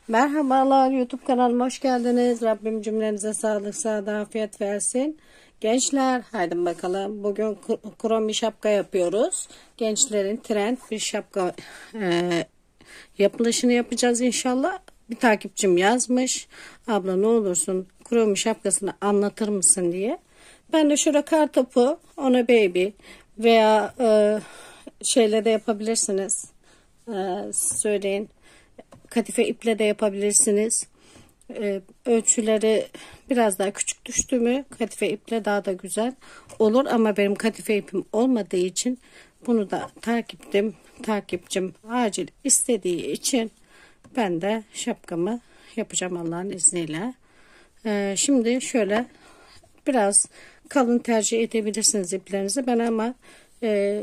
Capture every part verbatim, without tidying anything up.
Merhabalar, YouTube kanalıma hoş geldiniz. Rabbim cümlenize sağlık, sağlık, afiyet versin. Gençler, haydi bakalım. Bugün kromi şapka yapıyoruz. Gençlerin trend bir şapka e, yapılışını yapacağız inşallah. Bir takipçim yazmış. Abla ne olursun kromi şapkasını anlatır mısın diye. Ben de şurada kartopu, ona baby veya e, şeyle de yapabilirsiniz. E, söyleyin. Kadife iple de yapabilirsiniz. Ee, ölçüleri biraz daha küçük düştü mü kadife iple daha da güzel olur, ama benim kadife ipim olmadığı için bunu da takiptim takipçim acil istediği için ben de şapkamı yapacağım Allah'ın izniyle. Ee, şimdi şöyle biraz kalın tercih edebilirsiniz iplerinizi. Ben ama e,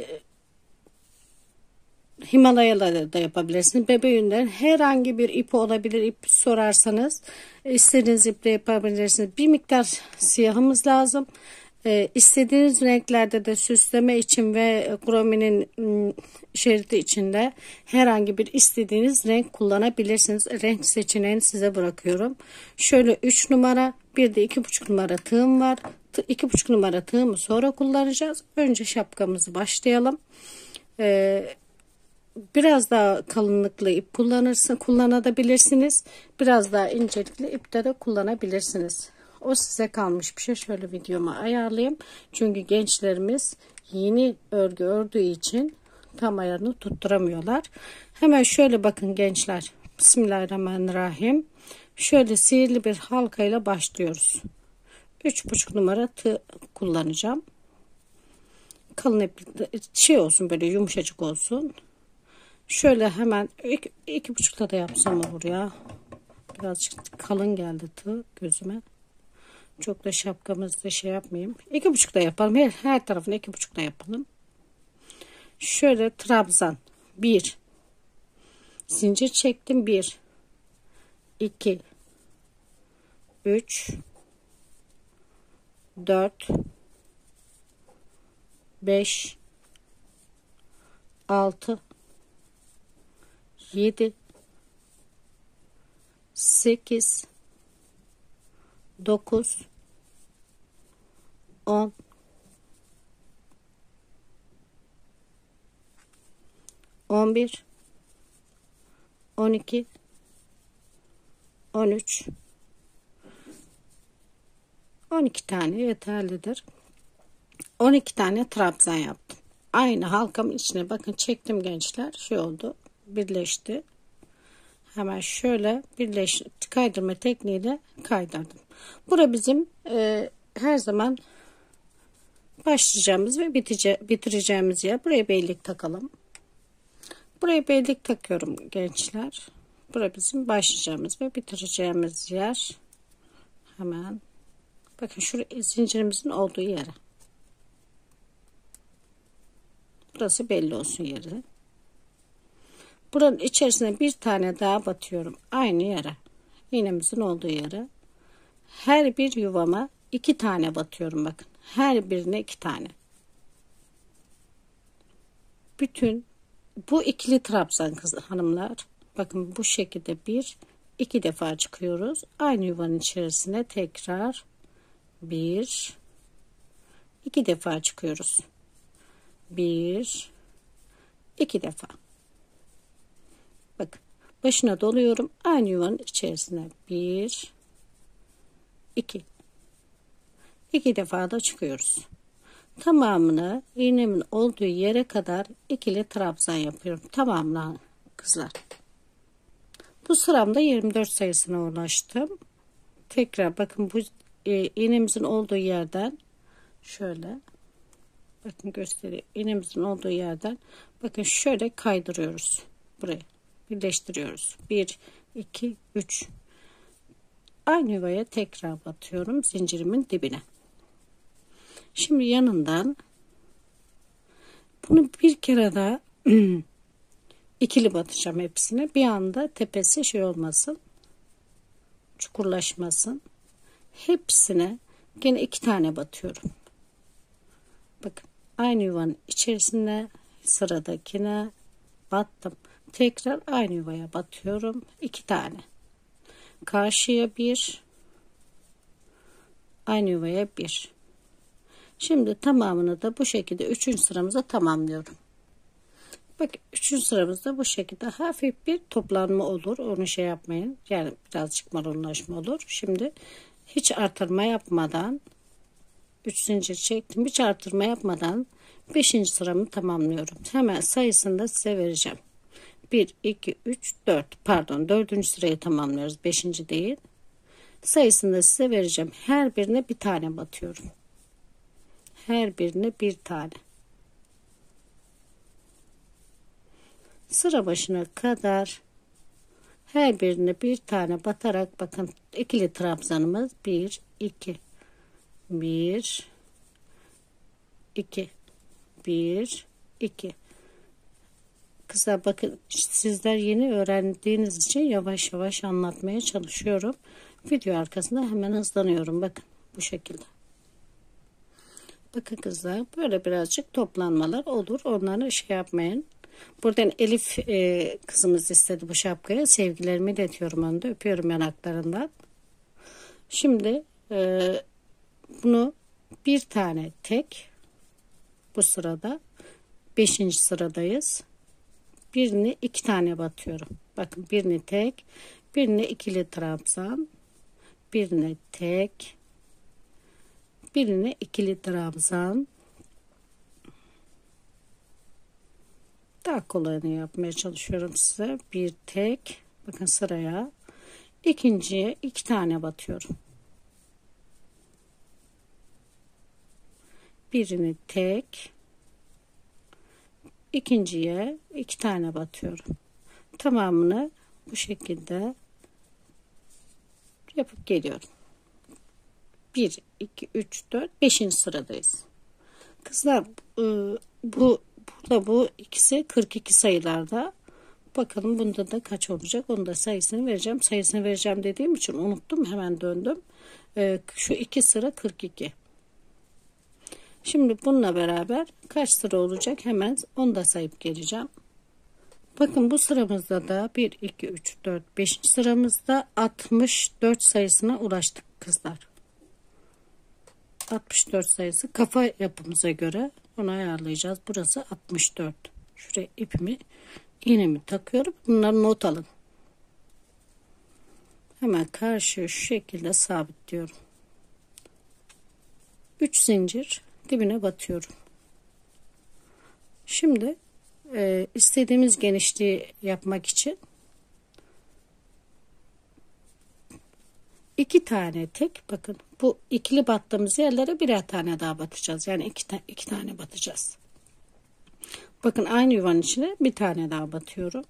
Himalayalarda da yapabilirsiniz. Bebe yünlerin herhangi bir ipi olabilir. İp sorarsanız istediğiniz iple yapabilirsiniz. Bir miktar siyahımız lazım. Ee, istediğiniz renklerde de süsleme için ve krominin ım, şeridi içinde herhangi bir istediğiniz renk kullanabilirsiniz. Renk seçeneğini size bırakıyorum. Şöyle üç numara, bir de iki buçuk numara tığım var. iki buçuk numara tığımı sonra kullanacağız. Önce şapkamızı başlayalım. Ee, Biraz daha kalınlıklı ip kullanırsın, kullanabilirsiniz. Biraz daha incelikli ipte de kullanabilirsiniz. O size kalmış bir şey. Şöyle videoma ayarlayayım. Çünkü gençlerimiz yeni örgü ördüğü için tam ayarını tutturamıyorlar. Hemen şöyle bakın gençler. Bismillahirrahmanirrahim. Şöyle sihirli bir halkayla başlıyoruz. üç buçuk numara tığ kullanacağım. Kalın ip şey olsun, böyle yumuşacık olsun. Şöyle hemen iki, iki buçukta da yapsam olur ya. Birazcık kalın geldi tığ gözüme. Çok da şapkamızda şey yapmayayım. İki buçukta yapalım. Her, her tarafını iki buçukta yapalım. Şöyle trabzan. Bir. Zincir çektim. Bir. iki. Üç. Dört. Beş. Altı. yedi, sekiz, dokuz, on, on bir, on iki, on üç, on iki tane yeterlidir. on iki tane trabzan yaptım. Aynı halkamın içine bakın çektim gençler. Şey oldu. Birleşti. Hemen şöyle birleş kaydırma tekniğiyle kaydırdım. Bura bizim e, her zaman başlayacağımız ve bitece, bitireceğimiz yer. Buraya beylik takalım. Buraya beylik takıyorum gençler. Bura bizim başlayacağımız ve bitireceğimiz yer. Hemen bakın şuraya zincirimizin olduğu yere. Burası belli olsun yeri. Buranın içerisine bir tane daha batıyorum. Aynı yere. İğnemizin olduğu yere. Her bir yuvama iki tane batıyorum bakın. Her birine iki tane. Bütün bu ikili trabzan kız hanımlar. Bakın bu şekilde bir iki defa çıkıyoruz. Aynı yuvanın içerisine tekrar bir iki defa çıkıyoruz. Bir iki defa. Bakın başına doluyorum. Aynı yuvanın içerisine bir iki iki defa da çıkıyoruz. Tamamını iğnemin olduğu yere kadar ikili trabzan yapıyorum. Tamamına kızlar. Bu sıramda yirmi dört sayısına ulaştım. Tekrar bakın bu e, iğnemizin olduğu yerden şöyle bakın göstereyim. İğnemizin olduğu yerden bakın şöyle kaydırıyoruz. Buraya birleştiriyoruz. bir iki üç. Aynı yuvaya tekrar batıyorum zincirimin dibine. Şimdi yanından bunu bir kere daha ikili batacağım hepsine. Bir anda tepesi şey olmasın. Çukurlaşmasın. Hepsine gene iki tane batıyorum. Bakın aynı yuvanın içerisine sıradakine battım. Tekrar aynı yuvaya batıyorum. iki tane. karşıya bir, aynı yuvaya bir. Şimdi tamamını da bu şekilde üçüncü sıramıza tamamlıyorum. Bak, üçüncü sıramızda bu şekilde hafif bir toplanma olur. Onu şey yapmayın. Yani birazcık marullaşma olur. Şimdi hiç artırma yapmadan üç zincir çektim. Hiç artırma yapmadan beşinci sıramı tamamlıyorum. Hemen sayısını da size vereceğim. bir, iki, üç, dört. Pardon, dördüncü sırayı tamamlıyoruz. beşinci değil. Sayısını da size vereceğim. Her birine bir tane batıyorum. Her birine bir tane. Sıra başına kadar her birine bir tane batarak, bakın ikili trabzanımız bir, iki, bir, iki, bir, iki. Kızlar bakın, sizler yeni öğrendiğiniz için yavaş yavaş anlatmaya çalışıyorum. Video arkasında hemen hızlanıyorum. Bakın bu şekilde. Bakın kızlar, böyle birazcık toplanmalar olur. Onları şey yapmayın. Buradan Elif e, kızımız istedi bu şapkayı. Sevgilerimi iletiyorum, onu da öpüyorum yanaklarından. Şimdi e, bunu bir tane tek, bu sırada beşinci sıradayız. Birini iki tane batıyorum. Bakın, birini tek, birini ikili trabzan, birini tek, birini ikili trabzan. Daha kolayını yapmaya çalışıyorum size. Bir tek, bakın sıraya, ikinciye iki tane batıyorum. Birini tek, ikinciye iki tane batıyorum. Tamamını bu şekilde yapıp geliyorum. bir, iki, üç, dört, beşinci sıradayız. Kızlar, bu burada bu ikisi kırk iki sayılarda. Bakalım bunda da kaç olacak? Onu da sayısını vereceğim. Sayısını vereceğim dediğim için unuttum. Hemen döndüm. Şu iki sıra kırk iki. Şimdi bununla beraber kaç sıra olacak? Hemen onu da sayıp geleceğim. Bakın, bu sıramızda da bir, iki, üç, dört, beşinci sıramızda altmış dört sayısına ulaştık kızlar. altmış dört sayısı kafa yapımıza göre onu ayarlayacağız. Burası altmış dört. Şuraya ipimi, iğnemi takıyorum. Bunları not alın. Hemen karşıya şu şekilde sabitliyorum. üç zincir dibine batıyorum. Şimdi e, istediğimiz genişliği yapmak için iki tane tek, bakın bu ikili battığımız yerlere birer tane daha batacağız. Yani iki, ta iki tane batacağız. Bakın, aynı yuvanın içine bir tane daha batıyorum.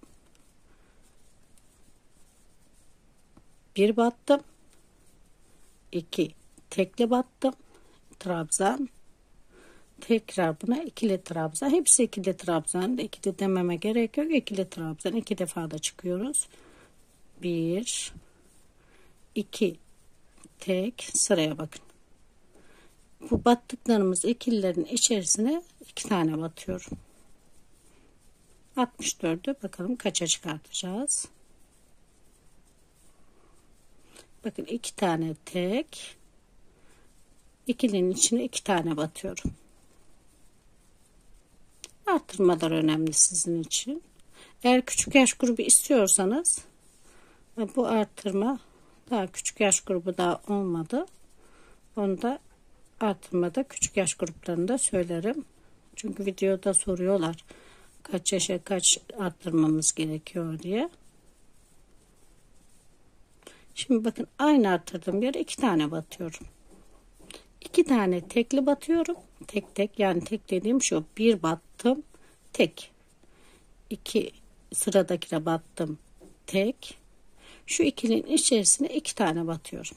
Bir battım. iki tekli battım. Trabzan. Tekrar buna ikili trabzan. Hepsi ikili trabzan. İkili dememe gerek yok. İkili trabzan. İki defa da çıkıyoruz. Bir, iki, tek, sıraya bakın. Bu battıklarımız ikililerin içerisine iki tane batıyorum. altmış dördü bakalım kaça çıkartacağız. Bakın, iki tane tek, ikilinin içine iki tane batıyorum. Artırmalar önemli sizin için. Eğer küçük yaş grubu istiyorsanız, bu artırma, daha küçük yaş grubu daha olmadı. Onu da artırmada küçük yaş gruplarında söylerim. Çünkü videoda soruyorlar kaç yaşa kaç arttırmamız gerekiyor diye. Şimdi bakın, aynı arttırdığım yere iki tane batıyorum. İki tane tekli batıyorum. Tek tek, yani tek dediğim şu: bir battım tek, iki sıradakine battım tek, şu ikilinin içerisine iki tane batıyorum.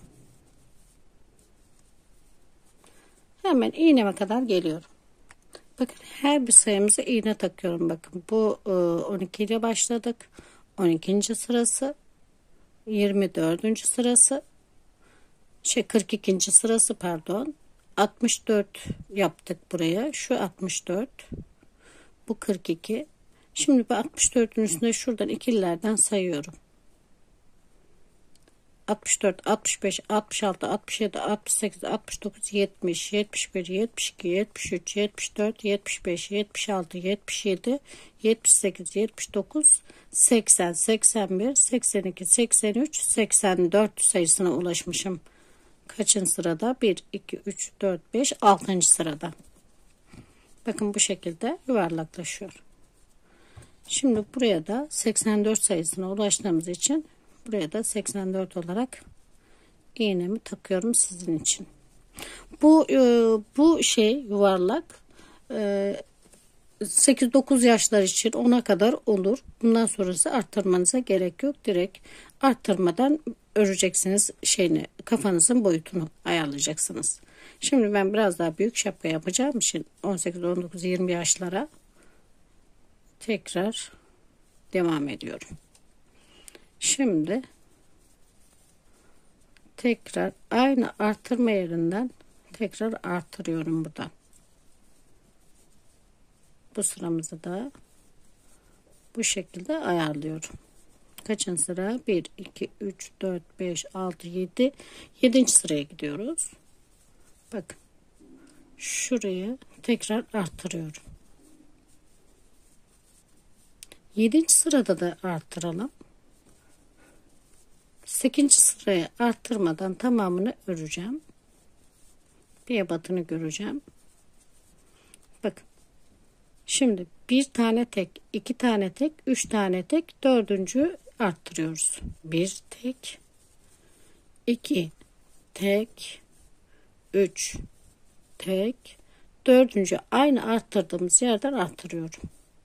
Hemen iğneme kadar geliyorum. Bakın, her bir sayımıza iğne takıyorum. Bakın, bu on iki ile başladık. on ikinci sırası, yirmi dördüncü sırası, şey kırk ikinci sırası, pardon. altmış dört yaptık buraya. Şu altmış dört. Bu kırk iki. Şimdi bu altmış dördün üstüne şuradan ikililerden sayıyorum. altmış dört, altmış beş, altmış altı, altmış yedi, altmış sekiz, altmış dokuz, yetmiş, yetmiş bir, yetmiş iki, yetmiş üç, yetmiş dört, yetmiş beş, yetmiş altı, yetmiş yedi, yetmiş sekiz, yetmiş dokuz, seksen, seksen bir, seksen iki, seksen üç, seksen dört sayısına ulaşmışım. Kaçıncı sırada? bir, iki, üç, dört, beş, altıncı sırada. Bakın bu şekilde yuvarlaklaşıyor. Şimdi buraya da seksen dört sayısına ulaştığımız için buraya da seksen dört olarak iğnemi takıyorum sizin için. Bu e, bu şey yuvarlak e, sekiz dokuz yaşlar için ona kadar olur. Bundan sonrası arttırmanıza gerek yok. Direkt arttırmadan öreceksiniz şeyini, kafanızın boyutunu ayarlayacaksınız. Şimdi ben biraz daha büyük şapka yapacağım için on sekiz, on dokuz, yirmi yaşlara tekrar devam ediyorum. Şimdi tekrar aynı artırma yerinden tekrar artırıyorum buradan. Bu sıramızı da bu şekilde ayarlıyorum. Kaçıncı sıra? bir, iki, üç, dört, beş, altı, yedi. yedinci sıraya gidiyoruz. Bakın. Şuraya tekrar artırıyorum. yedinci sırada da arttıralım. sekizinci sıraya arttırmadan tamamını öreceğim. Bir ebatını göreceğim. Bakın. Şimdi bir tane tek, iki tane tek, üç tane tek, dördüncü arttırıyoruz. Bir tek, iki tek, üç tek, dördüncü aynı arttırdığımız yerden arttırıyorum.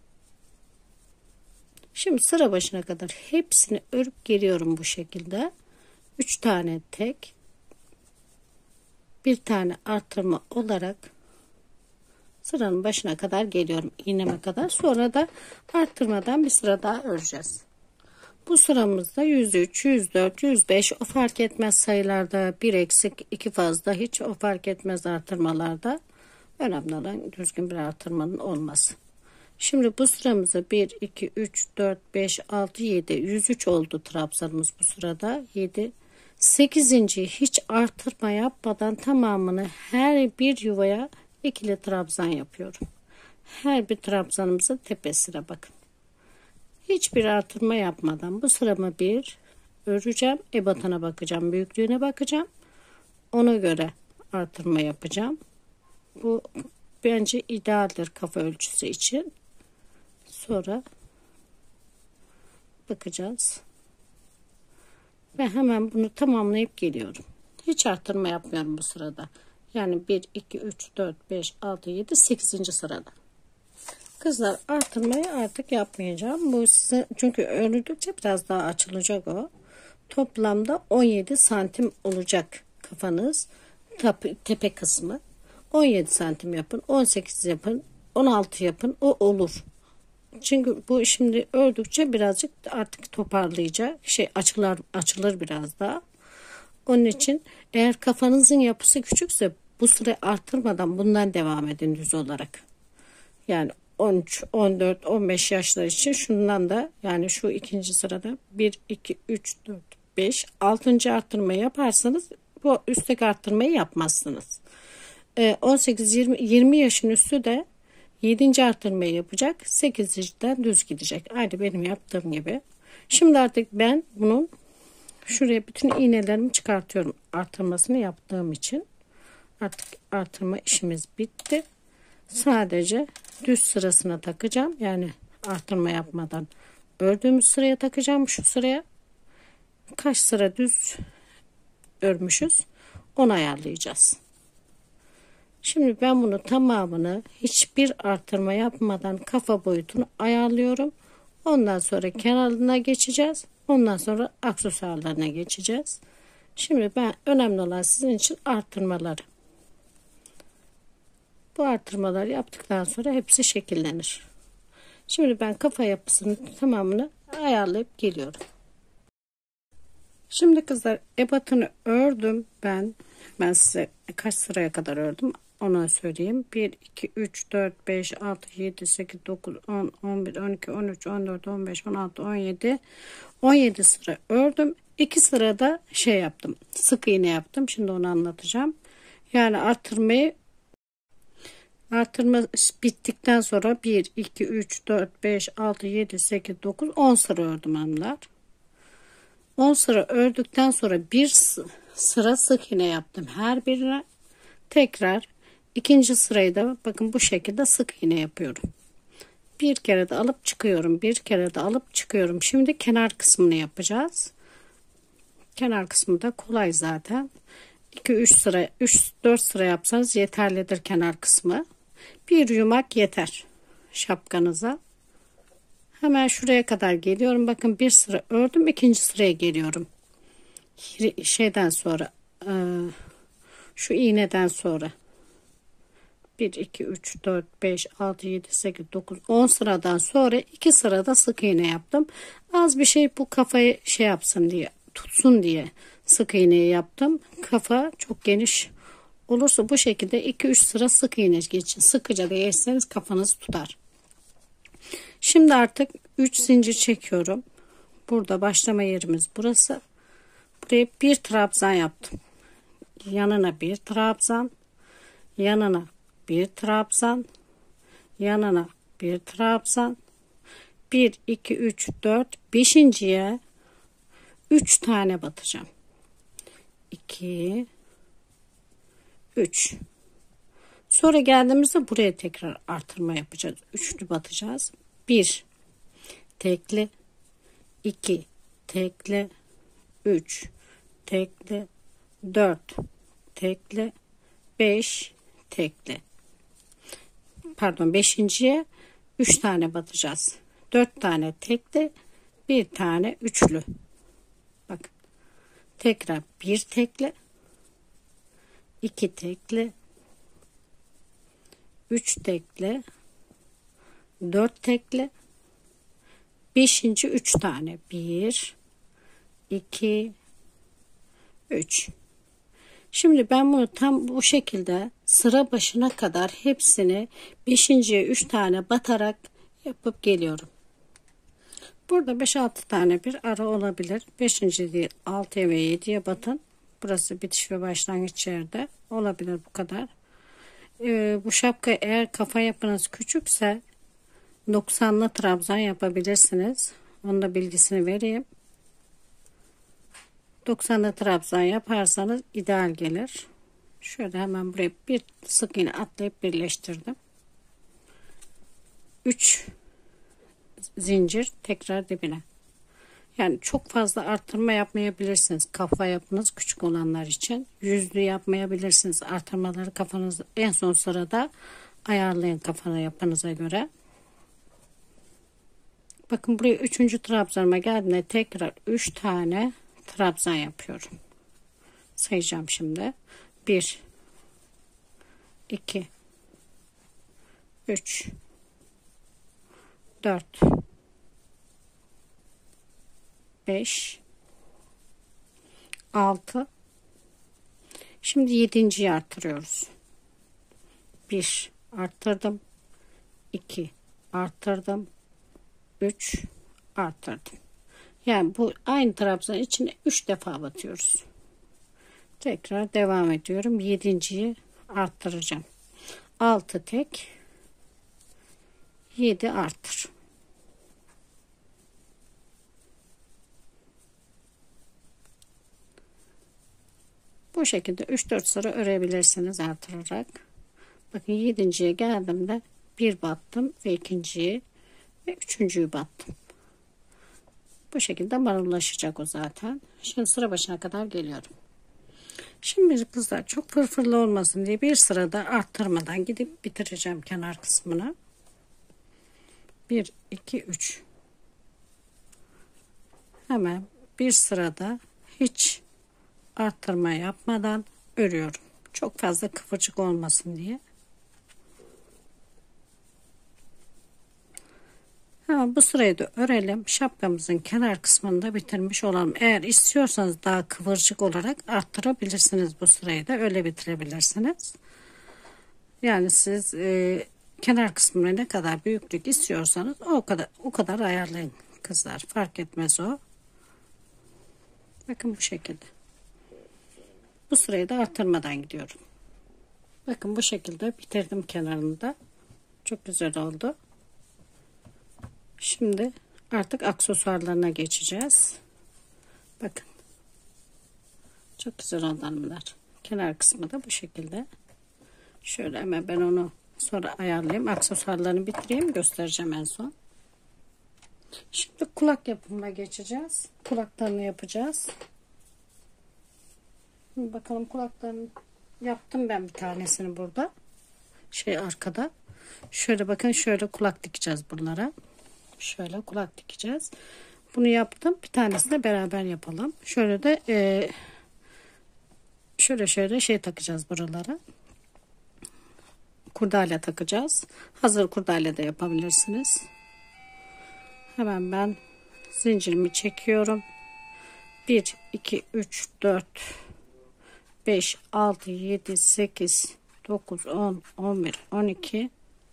Şimdi sıra başına kadar hepsini örüp geliyorum bu şekilde. üç tane tek, bir tane arttırma olarak sıranın başına kadar geliyorum, iğneme kadar. Sonra da arttırmadan bir sıra daha öreceğiz. Bu sıramızda yüz üç, yüz dört, yüz beş o fark etmez sayılarda, bir eksik, iki fazla, hiç o fark etmez artırmalarda. Önemli olan düzgün bir artırmanın olması. Şimdi bu sıramızda bir, iki, üç, dört, beş, altı, yedi, yüz üç oldu trabzanımız bu sırada. yedi, sekizinci hiç artırma yapmadan tamamını her bir yuvaya ikili trabzan yapıyorum. Her bir trabzanımızın tepesine bakın. Hiçbir artırma yapmadan bu sıramı bir öreceğim. Ebatına bakacağım. Büyüklüğüne bakacağım. Ona göre artırma yapacağım. Bu bence idealdir kafa ölçüsü için. Sonra bakacağız. Ve hemen bunu tamamlayıp geliyorum. Hiç artırma yapmıyorum bu sırada. Yani bir, iki, üç, dört, beş, altı, yedi, sekizinci sırada. Kızlar artırmayı artık yapmayacağım. Bu size, çünkü örüldükçe biraz daha açılacak o. Toplamda on yedi santim olacak kafanız. Tepe, tepe kısmı. on yedi santim yapın. on sekiz yapın. on altı yapın. O olur. Çünkü bu şimdi ördükçe birazcık artık toparlayacak. Şey açılır, açılır biraz daha. Onun için eğer kafanızın yapısı küçükse bu süre artırmadan bundan devam edin düz olarak. Yani on üç, on dört, on beş yaşlar için şundan da, yani şu ikinci sırada bir, iki, üç, dört, beş, altıncı arttırmayı yaparsanız bu üstteki arttırmayı yapmazsınız. Ee, on sekiz, yirmi, yirmi yaşın üstü de yedinci arttırmayı yapacak. sekizinciden düz gidecek. Aynı benim yaptığım gibi. Şimdi artık ben bunun şuraya bütün iğnelerimi çıkartıyorum. Artırmasını yaptığım için. Artık artırma işimiz bitti. Sadece düz sırasına takacağım. Yani artırma yapmadan ördüğümüz sıraya takacağım. Şu sıraya kaç sıra düz örmüşüz onu ayarlayacağız. Şimdi ben bunu tamamını hiçbir artırma yapmadan kafa boyutunu ayarlıyorum. Ondan sonra kenarına geçeceğiz. Ondan sonra aksesuarlarına geçeceğiz. Şimdi ben önemli olan sizin için artırmaları. Bu artırmaları yaptıktan sonra hepsi şekillenir. Şimdi ben kafa yapısının tamamını ayarlayıp geliyorum. Şimdi kızlar ebatını ördüm ben. Ben size kaç sıraya kadar ördüm onu söyleyeyim. bir, iki, üç, dört, beş, altı, yedi, sekiz, dokuz, on, on bir, on iki, on üç, on dört, on beş, on altı, on yedi. on yedi sıra ördüm. iki sırada şey yaptım. Sık iğne yaptım. Şimdi onu anlatacağım. Yani artırmayı artırma bittikten sonra bir, iki, üç, dört, beş, altı, yedi, sekiz, dokuz, on sıra ördüm hanımlar. on sıra ördükten sonra bir sıra sık iğne yaptım her birine. Tekrar ikinci sırayı da bakın bu şekilde sık iğne yapıyorum. Bir kere de alıp çıkıyorum. Bir kere de alıp çıkıyorum. Şimdi kenar kısmını yapacağız. Kenar kısmı da kolay zaten. iki üç sıra, üç dört sıra yapsanız yeterlidir kenar kısmı. Bir yumak yeter şapkanıza. Hemen şuraya kadar geliyorum. Bakın bir sıra ördüm. İkinci sıraya geliyorum. Şeyden sonra şu iğneden sonra bir, iki, üç, dört, beş, altı, yedi, sekiz, dokuz, on sıradan sonra iki sırada sık iğne yaptım. Az bir şey bu kafayı şey yapsın diye, tutsun diye sık iğneyi yaptım. Kafa çok geniş olursa bu şekilde iki üç sıra sık iğne geçin. Sıkıca da geçseniz kafanız tutar. Şimdi artık üç zincir çekiyorum. Burada başlama yerimiz burası. Buraya bir trabzan yaptım. Yanına bir trabzan, yanına bir trabzan, yanına bir trabzan, bir, iki, üç, dört, beşinciye üç tane batacağım. iki, üç. Sonra geldiğimizde buraya tekrar artırma yapacağız. Üçlü batacağız. bir tekli, iki tekli, üç tekli, dört tekli, beş tekli. Pardon, beşinciye üç tane batacağız. dört tane tekli, bir tane üçlü. Bakın. Tekrar bir tekli, iki tekli, üç tekli, dört tekli, beşinci üç tane. bir, iki, üç. Şimdi ben bunu tam bu şekilde sıra başına kadar hepsini beşinciye üç tane batarak yapıp geliyorum. Burada beş altı tane bir ara olabilir. beşinci değil, altıya ve yediye batın. Burası bitiş ve başlangıç yerde olabilir, bu kadar. Ee, bu şapka eğer kafa yapınız küçükse doksanlı trabzan yapabilirsiniz. Onun da bilgisini vereyim. doksanlı trabzan yaparsanız ideal gelir. Şöyle hemen buraya bir sık iğne atlayıp birleştirdim. üç zincir tekrar dibine. Yani çok fazla arttırma yapmayabilirsiniz. Kafa yapınız küçük olanlar için. Yüzlü yapmayabilirsiniz. Artırmaları kafanız en son sırada ayarlayın kafanı yapınıza göre. Bakın buraya üçüncü trabzanıma geldiğinde tekrar üç tane trabzan yapıyorum. Sayacağım şimdi. bir iki üç dört beş altı. Şimdi yedinciyi arttırıyoruz. bir arttırdım. iki arttırdım. üç arttırdım. Yani bu aynı trabzan içine üç defa batıyoruz. Tekrar devam ediyorum. yedinciyi arttıracağım. altı tek, yedi arttır. Bu şekilde üç dört sıra örebilirsiniz artırarak. Bakın yedinciye geldiğimde bir battım ve ikinciyi ve üçüncüyü battım. Bu şekilde marullaşacak o zaten. Şimdi sıra başına kadar geliyorum. Şimdi kızlar çok fırfırlı olmasın diye bir sırada arttırmadan gidip bitireceğim kenar kısmını. bir iki üç. Hemen bir sırada hiç arttırma yapmadan örüyorum. Çok fazla kıvırcık olmasın diye. Hemen bu sırayı da örelim. Şapkamızın kenar kısmını da bitirmiş olalım. Eğer istiyorsanız daha kıvırcık olarak arttırabilirsiniz bu sırayı da. Öyle bitirebilirsiniz. Yani siz e, kenar kısmına ne kadar büyüklük istiyorsanız o kadar o kadar ayarlayın kızlar. Fark etmez o. Bakın bu şekilde. Bu sırayı da artırmadan gidiyorum. Bakın bu şekilde bitirdim kenarını da. Çok güzel oldu. Şimdi artık aksesuarlarına geçeceğiz. Bakın. Çok güzel oldu hanımlar. Kenar kısmı da bu şekilde. Şöyle hemen ben onu sonra ayarlayayım. Aksesuarlarını bitireyim. Göstereceğim en son. Şimdi kulak yapımına geçeceğiz. Kulaklarını yapacağız. Şimdi bakalım kulaklarını yaptım ben bir tanesini burada. Şey arkada. Şöyle bakın şöyle kulak dikeceğiz bunlara. Şöyle kulak dikeceğiz. Bunu yaptım. Bir tanesini de beraber yapalım. Şöyle de e, şöyle şöyle şey takacağız buralara. Kurdale takacağız. Hazır kurdale de yapabilirsiniz. Hemen ben zincirimi çekiyorum. bir, iki, üç, dört, beş, altı, yedi, sekiz, dokuz, on, on bir, on iki,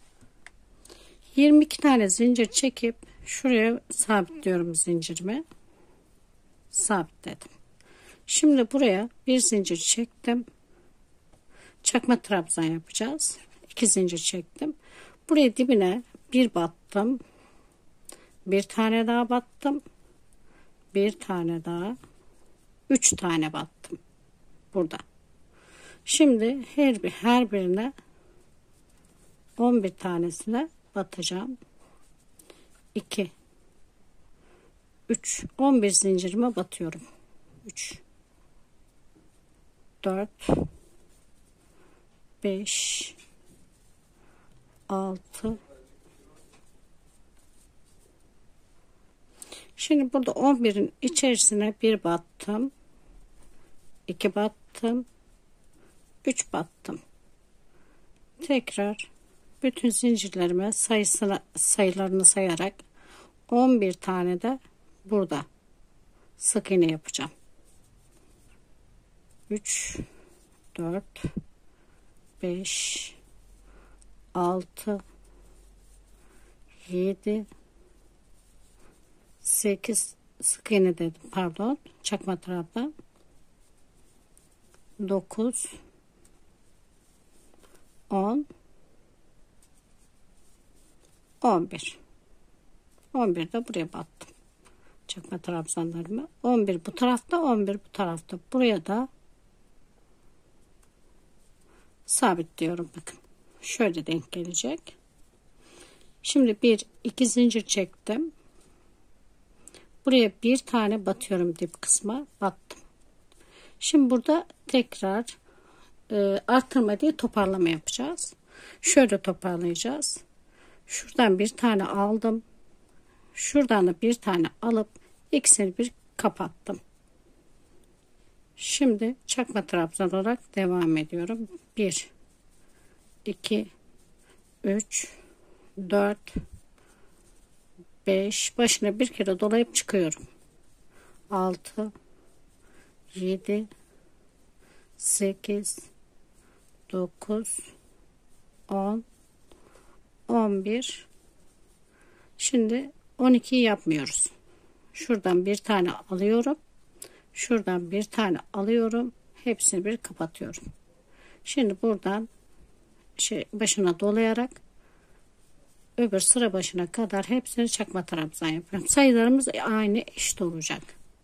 yirmi iki tane zincir çekip şuraya sabitliyorum zincirimi. Sabitledim. Şimdi buraya bir zincir çektim. Çakma trabzan yapacağız. iki zincir çektim. Buraya dibine bir battım. Bir tane daha battım. Bir tane daha. Üç tane battım. Burada. Şimdi her bir her birine on bir tanesine batacağım. iki üç on bir zincirime batıyorum. üç dört beş altı. Şimdi burada on birin içerisine bir battım. iki battım. üç battım. Tekrar bütün zincirlerime sayısını sayılarını sayarak on bir tane de burada sık iğne yapacağım. üç dört beş altı yedi sekiz sık iğne dedim pardon çakma trabzan, dokuz on on bir on bir de buraya battım çakma trabzanlarımı. on bir bu tarafta, on bir bu tarafta. Buraya da sabitliyorum. Bakın şöyle denk gelecek. Şimdi bir iki zincir çektim. Buraya bir tane batıyorum, dip kısma battım. Şimdi burada tekrar e, artırma değil toparlama yapacağız. Şöyle toparlayacağız. Şuradan bir tane aldım. Şuradan da bir tane alıp ikisini bir kapattım. Şimdi çakma trabzan olarak devam ediyorum. bir iki üç dört beş başına bir kere dolayıp çıkıyorum. altı yedi sekiz dokuz on on bir. Şimdi on ikiyi yapmıyoruz. Şuradan bir tane alıyorum. Şuradan bir tane alıyorum. Hepsini bir kapatıyorum. Şimdi buradan şey başına dolayarak öbür sıra başına kadar hepsini çakma trabzan yapıyorum. Sayılarımız aynı, eşit olacak.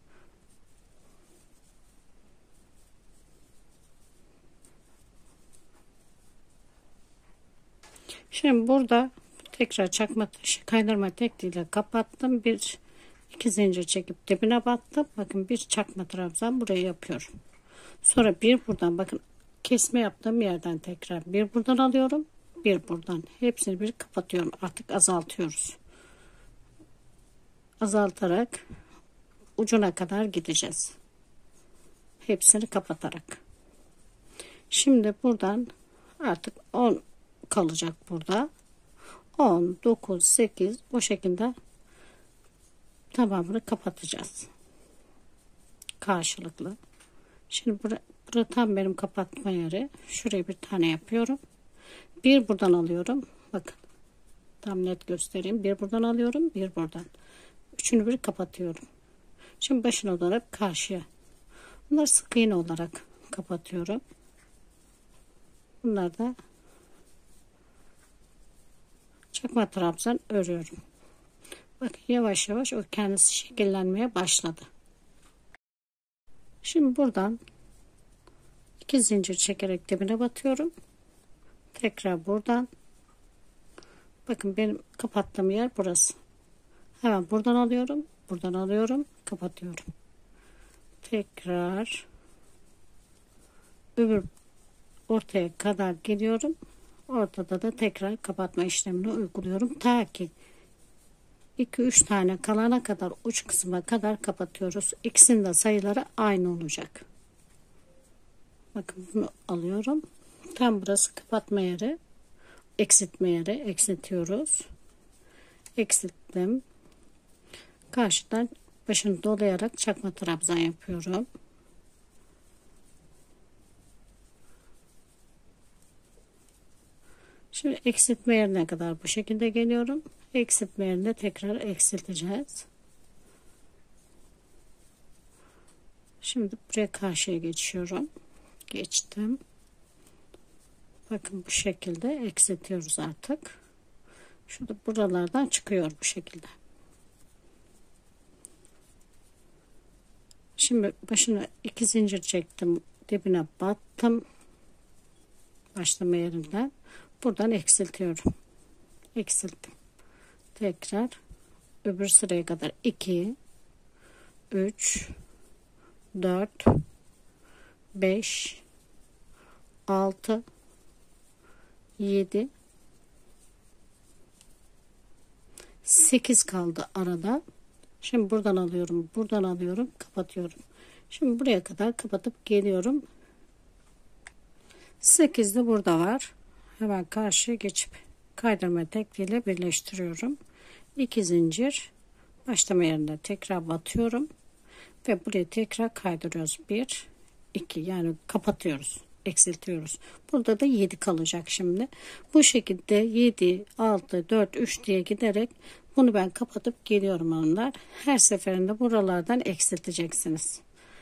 Şimdi burada tekrar çakma kaydırma tekniğiyle kapattım. Bir iki zincir çekip dibine battım. Bakın bir çakma trabzan buraya yapıyorum. Sonra bir buradan, bakın kesme yaptığım yerden tekrar bir buradan alıyorum. Bir buradan. Hepsini bir kapatıyorum. Artık azaltıyoruz. Azaltarak ucuna kadar gideceğiz. Hepsini kapatarak. Şimdi buradan artık on kalacak burada. on, dokuz, sekiz o şekilde tamamını kapatacağız. Karşılıklı. Şimdi bura, bura tam benim kapatma yeri. Şuraya bir tane yapıyorum. Bir buradan alıyorum. Bakın. Tam net göstereyim. Bir buradan alıyorum. Bir buradan. Üçünü bir kapatıyorum. Şimdi başına dönüp karşıya Bunları sık iğne olarak kapatıyorum. Bunları da çakma trabzan örüyorum. Bakın yavaş yavaş o kendisi şekillenmeye başladı. Şimdi buradan iki zincir çekerek dibine batıyorum. Tekrar buradan. Bakın benim kapattığım yer burası. Hemen buradan alıyorum. Buradan alıyorum. Kapatıyorum. Tekrar öbür ortaya kadar geliyorum. Ortada da tekrar kapatma işlemini uyguluyorum. Ta ki iki üç tane kalana kadar, uç kısma kadar kapatıyoruz. İkisinin de sayıları aynı olacak. Bakın bunu alıyorum. Tam burası kapatma yeri. Eksiltme yeri. Eksiltiyoruz. Eksilttim. Karşıdan başını dolayarak çakma trabzan yapıyorum. Şimdi eksiltme yerine kadar bu şekilde geliyorum. Eksiltme yerinde tekrar eksilteceğiz. Şimdi buraya karşıya geçiyorum. Geçtim. Bakın bu şekilde eksiltiyoruz artık. Şurada buralardan çıkıyor bu şekilde. Şimdi başına iki zincir çektim. Dibine battım. Başlama yerinden. Buradan eksiltiyorum. Eksilttim. Tekrar öbür sıraya kadar iki, üç, dört, beş, altı, yedi, sekiz kaldı arada. Şimdi buradan alıyorum, buradan alıyorum, kapatıyorum. Şimdi buraya kadar kapatıp geliyorum. sekiz de burada var. Hemen karşıya geçip kaydırma tekniğiyle birleştiriyorum. iki zincir başlama yerinde tekrar batıyorum ve buraya tekrar kaydırıyoruz. bir, iki, yani kapatıyoruz, eksiltiyoruz. Burada da yedi kalacak şimdi. Bu şekilde yedi, altı, dört, üç diye giderek bunu ben kapatıp geliyorum hanımlar. Her seferinde buralardan eksilteceksiniz.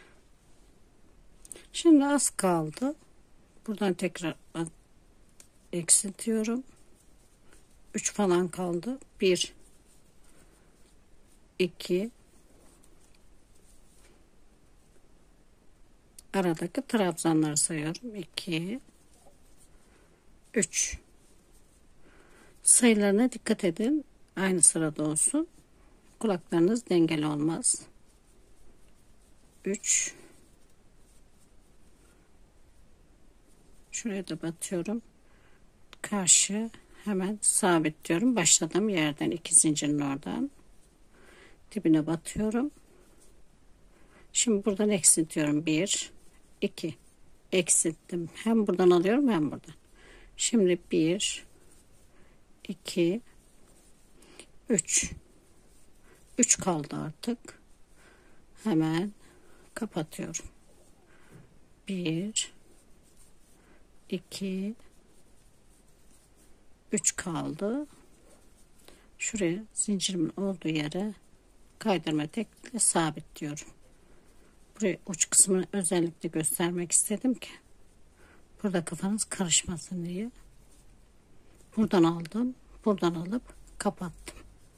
Şimdi az kaldı. Buradan tekrar eksiltiyorum. üç falan kaldı. bir, iki, aradaki trabzanları sayıyorum. iki, üç. Sayılarına dikkat edin. Aynı sırada olsun. Kulaklarınız dengeli olmaz. üç. Şuraya da batıyorum. Karşı hemen sabitliyorum. Başladığım yerden iki zincirin oradan dibine batıyorum. Şimdi buradan eksiltiyorum. bir, iki, eksilttim. Hem buradan alıyorum hem buradan. Şimdi bir, iki, üç. üç kaldı artık. Hemen kapatıyorum. bir, iki, üç kaldı. Şuraya zincirimin olduğu yere kaydırma tekniğiyle sabitliyorum. Buraya uç kısmını özellikle göstermek istedim ki burada kafanız karışmasın diye. Buradan aldım. Buradan alıp kapattım.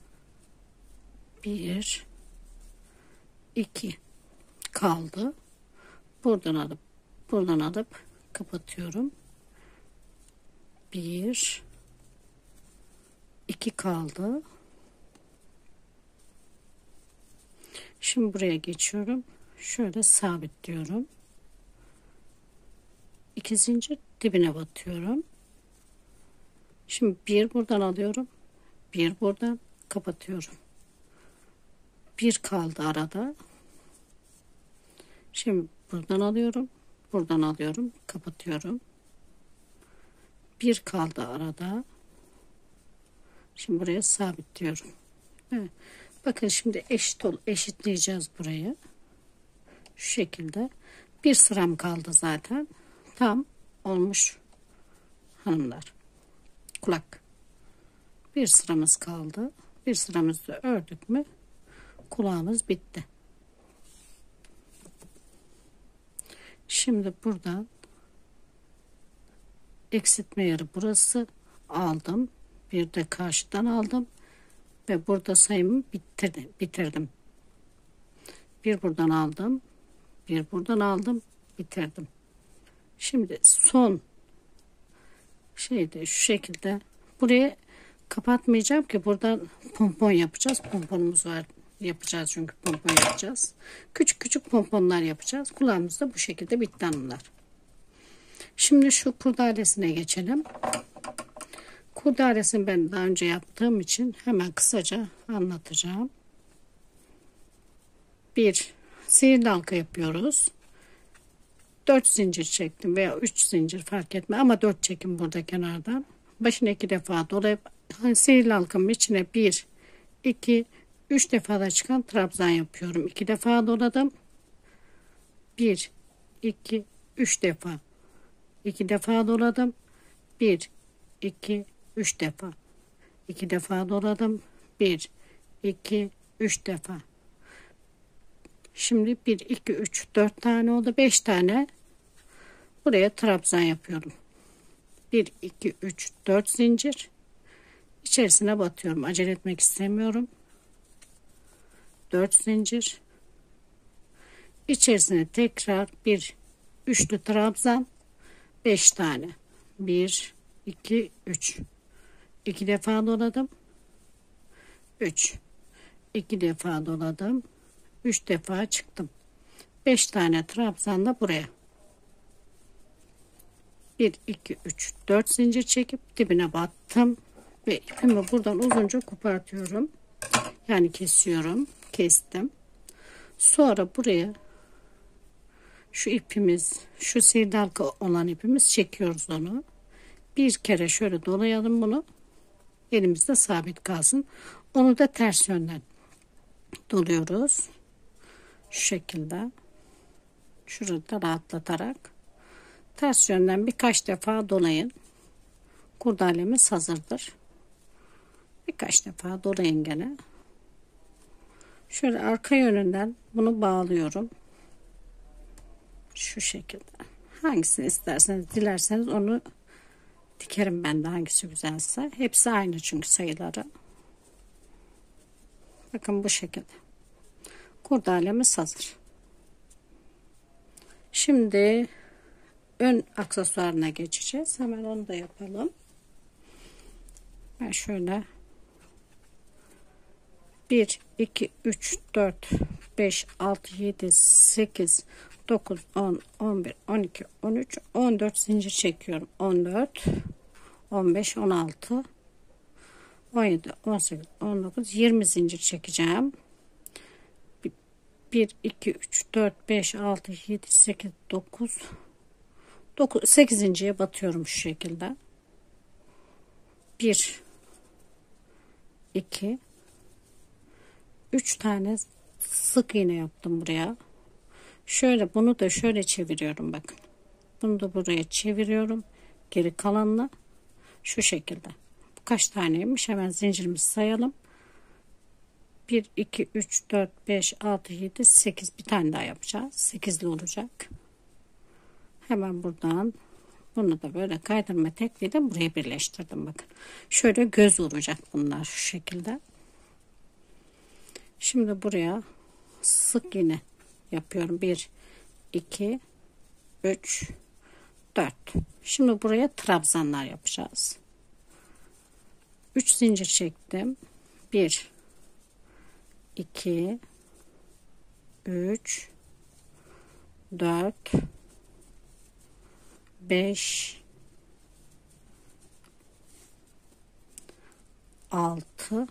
bir, iki kaldı. Buradan alıp buradan alıp kapatıyorum. bir, iki kaldı. Şimdi buraya geçiyorum. Şöyle sabitliyorum. iki zincir dibine batıyorum. Şimdi bir buradan alıyorum. Bir buradan kapatıyorum. Bir kaldı arada. Şimdi buradan alıyorum. Buradan alıyorum. Kapatıyorum. Bir kaldı arada. Şimdi buraya sabitliyorum. Evet. Bakın şimdi eşit ol, eşitleyeceğiz burayı. Şu şekilde. Bir sıram kaldı zaten. Tam olmuş hanımlar. Kulak. Bir sıramız kaldı. Bir sıramızı ördük mü kulağımız bitti. Şimdi buradan eksiltme yeri burası aldım. Bir de karşıdan aldım ve burada sayımı bitirdim. bitirdim. Bir buradan aldım. Bir buradan aldım. Bitirdim. Şimdi son şeyde şu şekilde buraya kapatmayacağım ki buradan pompon yapacağız. Pomponumuz var. Yapacağız çünkü pompon yapacağız. Küçük küçük pomponlar yapacağız. Kulağımız da bu şekilde bitti hanımlar. Şimdi şu kurdalesine geçelim. Kurdalesini ben daha önce yaptığım için hemen kısaca anlatacağım. Bir sihirli halka yapıyoruz. dört zincir çektim veya üç zincir fark etme ama dört çekim burada kenardan. Başına iki defa dolayıp sihirli halkamın içine bir, iki, üç defa da çıkan trabzan yapıyorum. iki defa doladım. bir, iki, üç defa. iki defa doladım. bir, iki, üç defa. iki defa doladım. bir, iki, üç defa. Şimdi bir, iki, üç, dört tane oldu. beş tane buraya trabzan yapıyorum. bir, iki, üç, dört zincir. İçerisine batıyorum. Acele etmek istemiyorum. dört zincir. İçerisine tekrar bir üçlü trabzan. beş tane. bir, iki, üç. iki defa doladım. üç. iki defa doladım. üç defa çıktım. beş tane trabzan da buraya. bir, iki, üç, dört zincir çekip dibine battım. Ve ipimi buradan uzunca kopartıyorum. Yani kesiyorum. Kestim. Sonra buraya şu ipimiz, şu sihirli halka olan ipimiz çekiyoruz onu. Bir kere şöyle dolayalım bunu. Elimizde sabit kalsın. Onu da ters yönden doluyoruz. Şu şekilde. Şurada rahatlatarak. Ters yönden birkaç defa dolayın. Kurdalemiz hazırdır. Birkaç defa dolayın gene. Şöyle arka yönünden bunu bağlıyorum. Şu şekilde. Hangisini isterseniz, dilerseniz onu dikerim ben de, hangisi güzelse. Hepsi aynı çünkü sayıları. Bakın bu şekilde. Kurdalemiz hazır. Şimdi ön aksesuarına geçeceğiz. Hemen onu da yapalım. Ben şöyle bir, iki, üç, dört, beş, altı, yedi, sekiz, dokuz, on, on bir, on iki, on üç, on dört zincir çekiyorum. on dört, on beş, on altı, on yedi, on sekiz, on dokuz, yirmi zincir çekeceğim. bir, iki, üç, dört, beş, altı, yedi, sekiz, dokuz, dokuz, sekiz zincire batıyorum şu şekilde. bir, iki, üç tane sık iğne yaptım buraya. Şöyle bunu da şöyle çeviriyorum bakın. Bunu da buraya çeviriyorum. Geri kalanla şu şekilde. Bu kaç taneymiş? Hemen zincirimizi sayalım. bir, iki, üç, dört, beş, altı, yedi, sekiz. Bir tane daha yapacağız. sekizli olacak. Hemen buradan bunu da böyle kaydırma tekniğiyle buraya birleştirdim bakın. Şöyle göz vuracak bunlar şu şekilde. Şimdi buraya sık iğne yapıyorum. bir, iki, üç, dört. Şimdi buraya trabzanlar yapacağız. üç zincir çektim. bir, iki, üç, dört, beş, altı.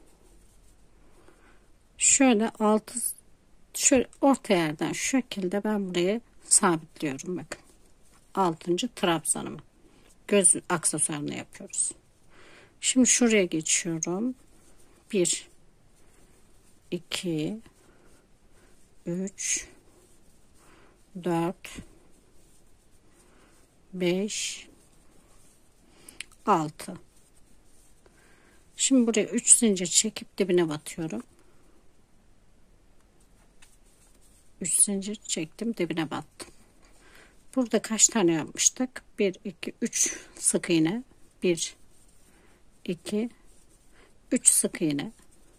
Şöyle altı, şöyle orta yerden şu şekilde ben buraya sabitliyorum bakın. altıncı trabzanımı göz aksesuarını yapıyoruz. Şimdi şuraya geçiyorum. bir, iki, üç, dört, beş, altı. Şimdi buraya üç zincir çekip dibine batıyorum. üç zincir çektim, dibine battım. Burada kaç tane yapmıştık? bir, iki, üç sık iğne. bir, iki, üç sık iğne.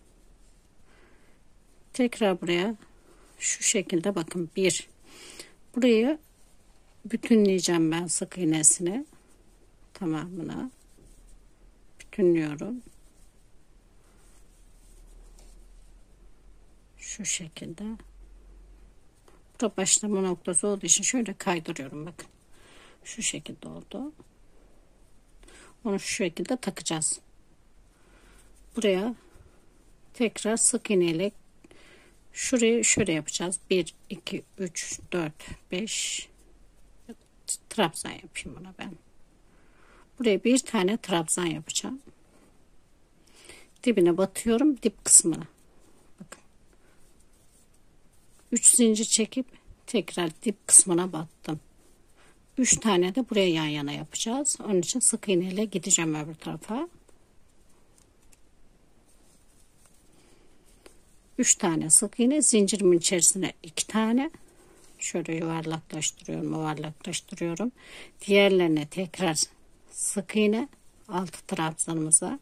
Tekrar buraya şu şekilde bakın. bir. Burayı bütünleyeceğim ben sık iğnesini. Tamamına. Bütünlüyorum. Şu şekilde. Burada başlama noktası olduğu için şöyle kaydırıyorum bakın. Şu şekilde oldu. Onu şu şekilde takacağız. Buraya tekrar sık iğne ile şurayı şöyle yapacağız. bir, iki, üç, dört, beş trabzan yapayım buna ben. Buraya bir tane trabzan yapacağım. Dibine batıyorum, dip kısmına. Bakın. üç zincir çekip tekrar dip kısmına battım. üç tane de buraya yan yana yapacağız. Onun için sık iğne ile gideceğim öbür tarafa. üç tane sık iğne, zincirimin içerisine iki tane şöyle yuvarlaklaştırıyorum, yuvarlaklaştırıyorum. Diğerlerine tekrar sık iğne, altı trabzanımıza.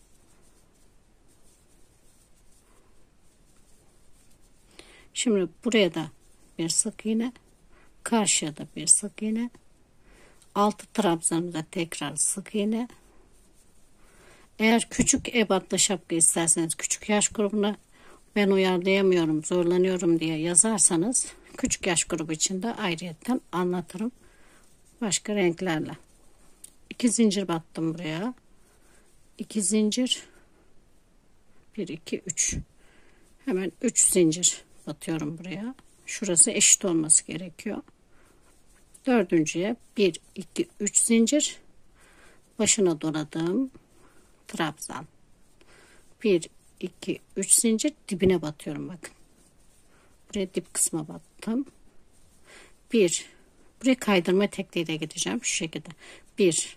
Şimdi buraya da bir sık iğne, karşıya da bir sık iğne, altı trabzanımıza tekrar sık iğne. Eğer küçük ebatlı şapka isterseniz küçük yaş grubuna, ben uyarlayamıyorum, zorlanıyorum diye yazarsanız küçük yaş grubu için de ayrıyetten anlatırım. Başka renklerle. iki zincir battım buraya. iki zincir. bir, iki, üç. Hemen üç zincir batıyorum buraya. Şurası eşit olması gerekiyor. Dördüncüye bir, iki, üç zincir. Başına doladım. Trabzan. bir, iki, üç zincir dibine batıyorum bakın. Buraya dip kısma battım. bir. Buraya kaydırma tekniğiyle gideceğim şu şekilde. bir,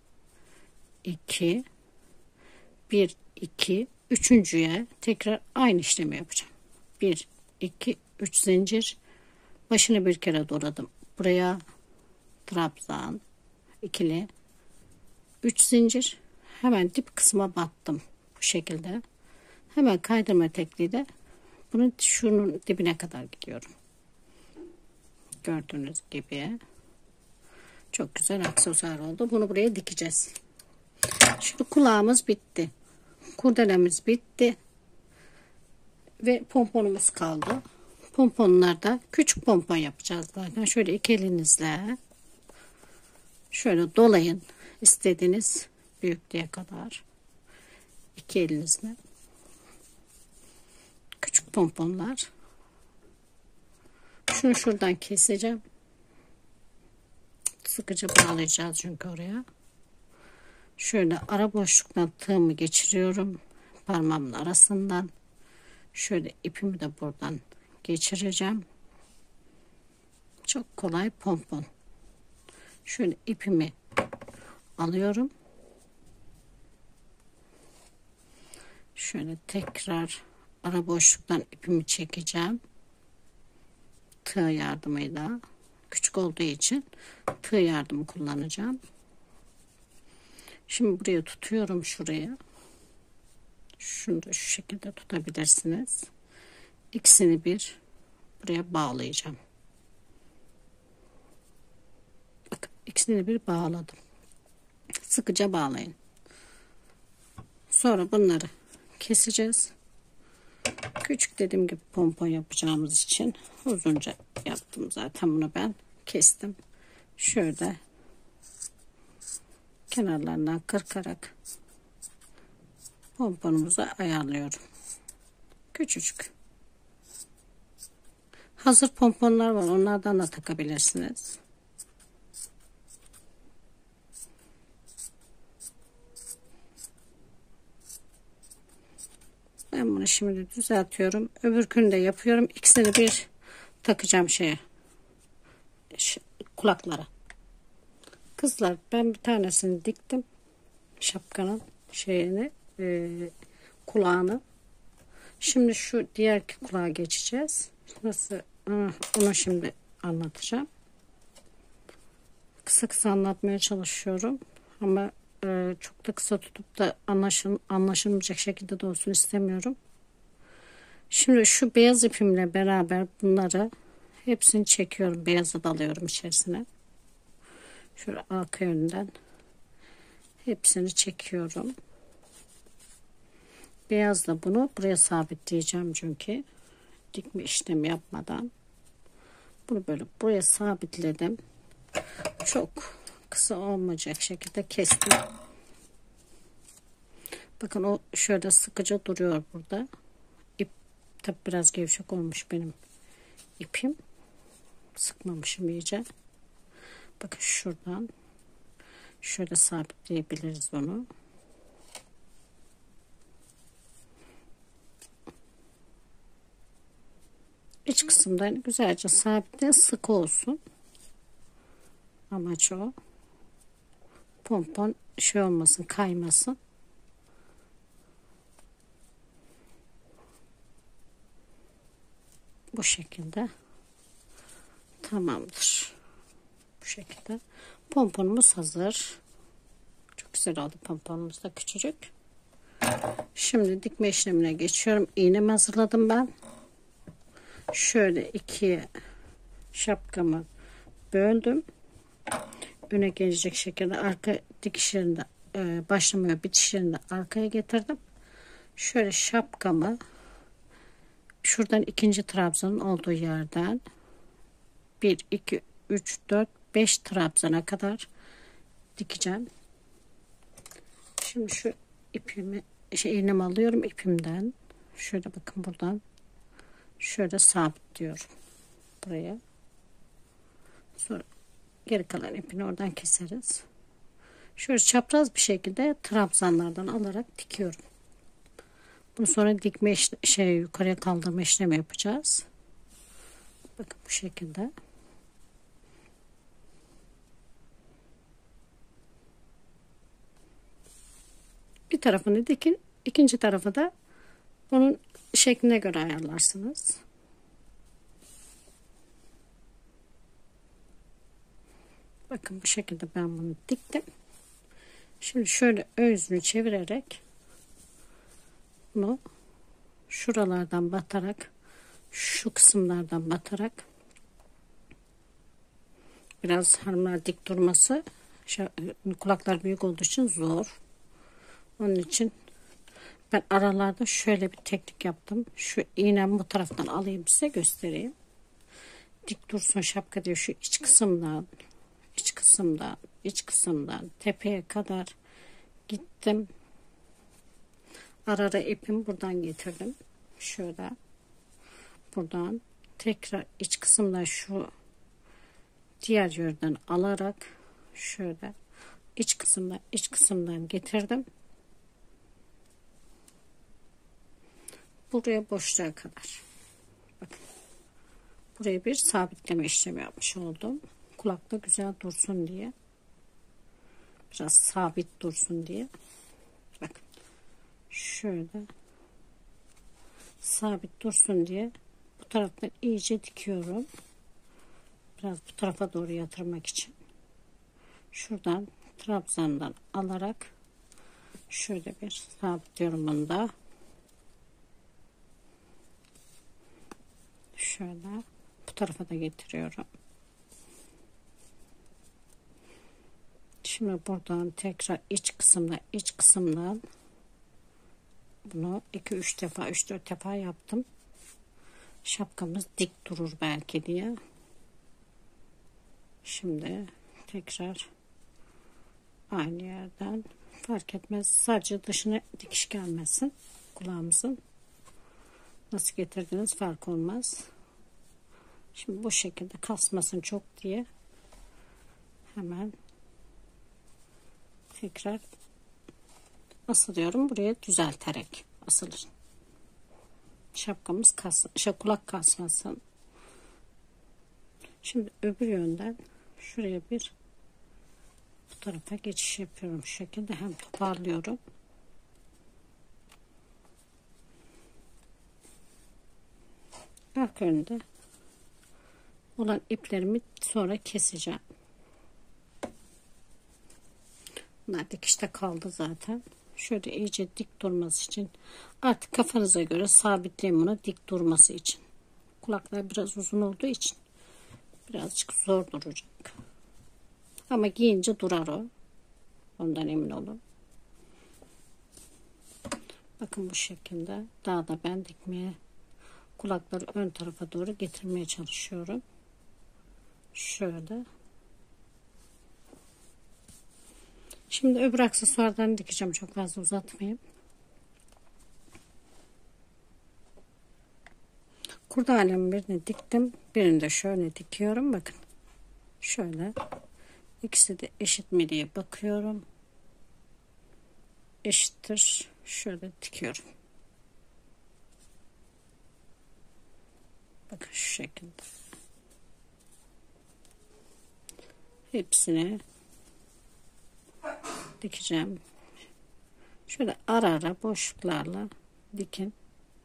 iki, bir, iki, üçüncüye tekrar aynı işlemi yapacağım. bir, iki, üç zincir. Başını bir kere doladım. Buraya trabzan ikili, üç zincir. Hemen dip kısma battım. Bu şekilde. Hemen kaydırma tekniğiyle bunun şunun dibine kadar gidiyorum. Gördüğünüz gibi çok güzel aksesuar oldu. Bunu buraya dikeceğiz. Şimdi kulağımız bitti. Kurdelemiz bitti. Ve pomponumuz kaldı. Pomponlarda küçük pompon yapacağız zaten. Şöyle iki elinizle şöyle dolayın istediğiniz büyüklüğe kadar. İki elinizle. Küçük pomponlar. Şunu şuradan keseceğim. Sıkıca bağlayacağız çünkü oraya. Şöyle ara boşluktan tığımı geçiriyorum. Parmağımın arasından. Şöyle ipimi de buradan geçireceğim. Çok kolay pompon. Şöyle ipimi alıyorum. Şöyle tekrar ara boşluktan ipimi çekeceğim. Tığ yardımıyla. Küçük olduğu için tığ yardımı kullanacağım. Şimdi buraya tutuyorum şuraya. Şunu da şu şekilde tutabilirsiniz. İkisini bir buraya bağlayacağım. Bakın ikisini bir bağladım. Sıkıca bağlayın. Sonra bunları keseceğiz. Küçük dediğim gibi pompon yapacağımız için uzunca yaptım zaten bunu ben kestim. Şöyle kenarlarından kırkarak pomponumuzu ayarlıyorum. Küçücük. Hazır pomponlar var. Onlardan da takabilirsiniz. Ben bunu şimdi düzeltiyorum. Öbürkünü de yapıyorum. İkisini bir takacağım şeye. Kulaklara. Kızlar ben bir tanesini diktim. Şapkanın şeyini, e, kulağını. Şimdi şu diğer kulağa geçeceğiz. Nasıl? Onu şimdi anlatacağım. Kısa kısa anlatmaya çalışıyorum ama e, çok da kısa tutup da anlaşıl anlaşılmayacak şekilde de olsun istemiyorum. Şimdi şu beyaz ipimle beraber bunları hepsini çekiyorum. Beyazı da alıyorum içerisine. Şöyle arka yönden hepsini çekiyorum. Beyazla bunu buraya sabitleyeceğim çünkü dikme işlemi yapmadan. Bunu böyle buraya sabitledim. Çok kısa olmayacak şekilde kestim. Bakın o şöyle sıkıca duruyor burada. İp tabi biraz gevşek olmuş benim ipim. Sıkmamışım iyice. Bakın şuradan şöyle sabitleyebiliriz onu. İç kısımdan güzelce sabitle, sık olsun. Amaç o. Pompon şey olmasın, kaymasın. Bu şekilde tamamdır. Bu şekilde pomponumuz hazır. Çok güzel oldu pomponumuz da küçücük. Şimdi dikme işlemine geçiyorum. İğnemi hazırladım ben. Şöyle ikiye şapkamı böldüm. Öne gelecek şekilde arka dikişlerinde e, başlama ve bitişlerinde arkaya getirdim. Şöyle şapkamı şuradan ikinci trabzanın olduğu yerden bir, iki, üç, dört, beş trabzana kadar dikeceğim. Şimdi şu ipimi şey iğnemi alıyorum ipimden. Şöyle bakın buradan şöyle sabitliyorum buraya. Sonra geri kalan ipini oradan keseriz. Şöyle çapraz bir şekilde trabzanlardan alarak dikiyorum. Bunu sonra dikme şey yukarıya kaldırma işlemi yapacağız. Bakın bu şekilde. Bir tarafını dikin, ikinci tarafı da onun şekline göre ayarlarsınız. Bakın bu şekilde ben bunu diktim. Şimdi şöyle özünü çevirerek bunu şuralardan batarak, şu kısımlardan batarak, biraz hanımlar dik durması, kulaklar büyük olduğu için zor. Onun için ben aralarda şöyle bir teknik yaptım. Şu iğnemi bu taraftan alayım, size göstereyim. Dik dursun şapka diye şu iç kısımdan, iç kısımdan, iç kısımdan tepeye kadar gittim. Ara ara ipimi buradan getirdim. Şöyle buradan tekrar iç kısımdan şu diğer yerden alarak şöyle iç kısımdan iç kısımdan getirdim. Buraya boşluğa kadar. Bakın. Buraya bir sabitleme işlemi yapmış oldum. Kulakta güzel dursun diye. Biraz sabit dursun diye. Bakın. Şöyle sabit dursun diye bu taraftan iyice dikiyorum. Biraz bu tarafa doğru yatırmak için. Şuradan trabzandan alarak şöyle bir sabitliyorum bunu da. Şöyle bu tarafa da getiriyorum. Şimdi buradan tekrar iç kısımda iç kısımdan bunu iki üç defa üç dört defa yaptım. Şapkamız dik durur belki diye. Şimdi tekrar aynı yerden, fark etmez, sadece dışına dikiş gelmesin kulağımızın. Nasıl getirdiniz fark olmaz. Şimdi bu şekilde kasmasın çok diye hemen tekrar asılıyorum, buraya düzelterek asılır. Şapkamız kas, şey, kulak kasmasın. Şimdi öbür yönden şuraya bir bu tarafa geçiş yapıyorum. Şu şekilde hem toparlıyorum. Arka önde olan iplerimi sonra keseceğim. Bunlar dikişte kaldı zaten. Şöyle iyice dik durması için artık kafanıza göre sabitleyin bunu, dik durması için. Kulaklar biraz uzun olduğu için birazcık zor duracak. Ama giyince durar o. Ondan emin olun. Bakın bu şekilde. Daha da ben dikmeye, kulakları ön tarafa doğru getirmeye çalışıyorum. Şöyle. Şimdi öbür aksesuarlarını dikeceğim. Çok fazla uzatmayayım. Kurdalemin birini diktim. Birini de şöyle dikiyorum. Bakın. Şöyle. İkisi de eşit mi diye bakıyorum. Eşittir. Şöyle dikiyorum. Bakın şu şekilde. Hepsini dikeceğim. Şöyle ara ara boşluklarla dikin.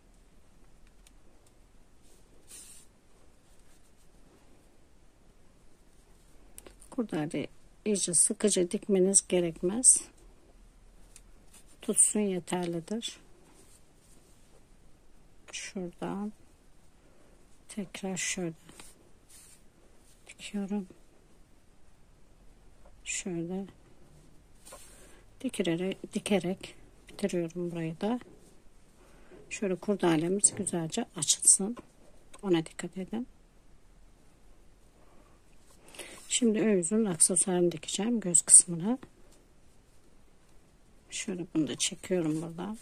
Kurdale iyice sıkıca dikmeniz gerekmez. Tutsun yeterlidir. Şuradan tekrar şöyle dikiyorum. Şöyle dikerek, dikerek bitiriyorum burayı da. Şöyle kurdalemiz güzelce açılsın. Ona dikkat edin. Şimdi ön yüzün aksesuarını dikeceğim, göz kısmına. Şöyle bunu da çekiyorum buradan.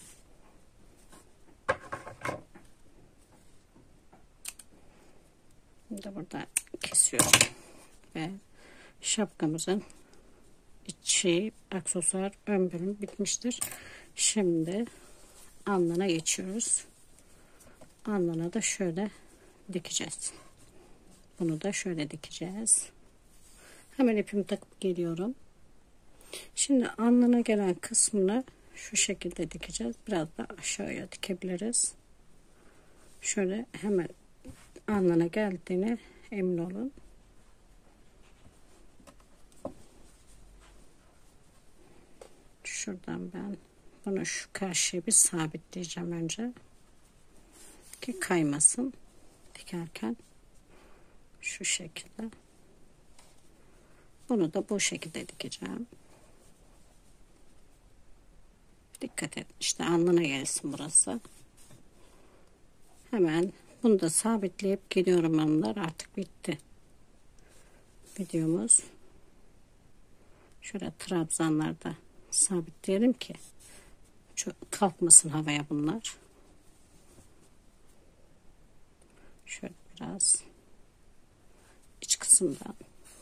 Bunu da burada kesiyorum. Ve şapkamızın içi, aksesuar ön bölüm bitmiştir. Şimdi alnına geçiyoruz. Alnına da şöyle dikeceğiz. Bunu da şöyle dikeceğiz. Hemen ipimi takıp geliyorum. Şimdi alnına gelen kısmını şu şekilde dikeceğiz. Biraz da aşağıya dikebiliriz. Şöyle hemen alnına geldiğine emin olun. Şuradan ben bunu şu karşıya bir sabitleyeceğim önce. Ki kaymasın dikerken. Şu şekilde. Bunu da bu şekilde dikeceğim. Dikkat et. İşte alnına gelsin burası. Hemen bunu da sabitleyip geliyorum hanımlar. Artık bitti videomuz. Şöyle trabzanlarda sabitleyelim ki çok kalkmasın havaya bunlar. Şöyle biraz iç kısımdan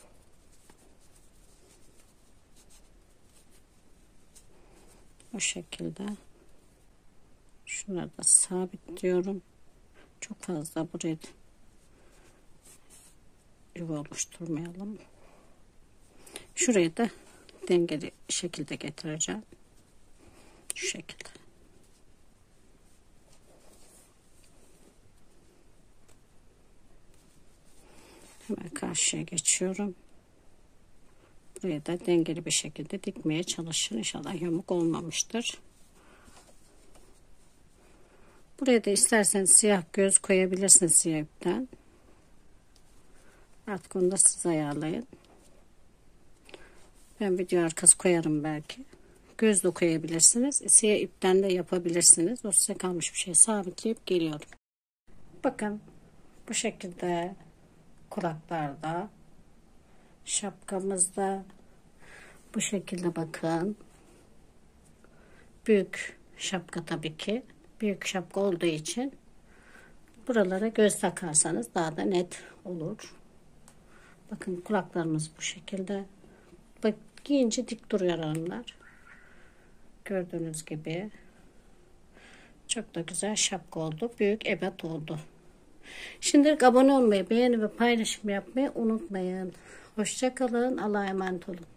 o şekilde şunları da sabitliyorum. Çok fazla buraya yuva oluşturmayalım. Şurayı da dengeli şekilde getireceğim. Şu şekilde. Hemen karşıya geçiyorum. Buraya da dengeli bir şekilde dikmeye çalışın. İnşallah yamuk olmamıştır. Buraya da isterseniz siyah göz koyabilirsiniz siyah ipten. Artık onu da siz ayarlayın. Ben video arkası koyarım belki. Göz de koyabilirsiniz. Siyah ipten de yapabilirsiniz. O size kalmış bir şey, sabitleyip geliyorum. Bakın bu şekilde kulaklarda, şapkamızda bu şekilde bakın. Büyük şapka tabii ki. Büyük şapka olduğu için buralara göz takarsanız daha da net olur. Bakın kulaklarımız bu şekilde. Bak giyince dik duruyor hanımlar. Gördüğünüz gibi. Çok da güzel şapka oldu. Büyük ebat oldu. Şimdilik abone olmayı, beğeni ve paylaşım yapmayı unutmayın. Hoşça kalın. Allah'a emanet olun.